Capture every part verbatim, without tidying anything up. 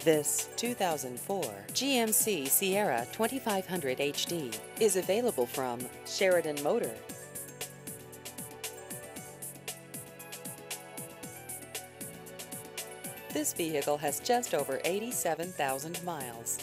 This two thousand four G M C Sierra twenty-five hundred H D is available from Sheridan Motor. This vehicle has just over eighty-seven thousand miles.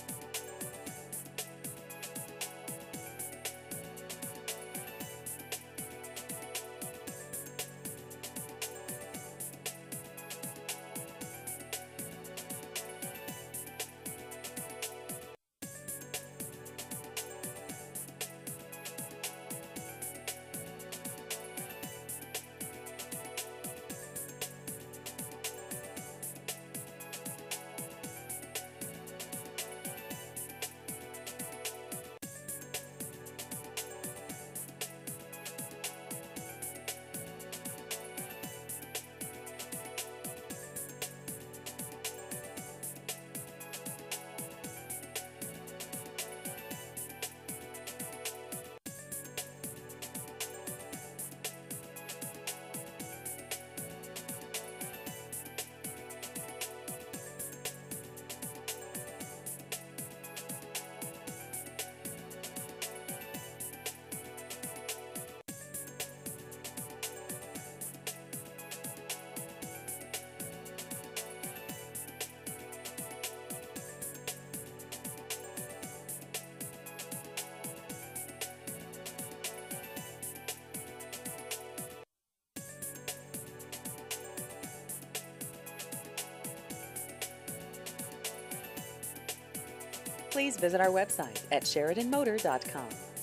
Please visit our website at Sheridan Motor dot com.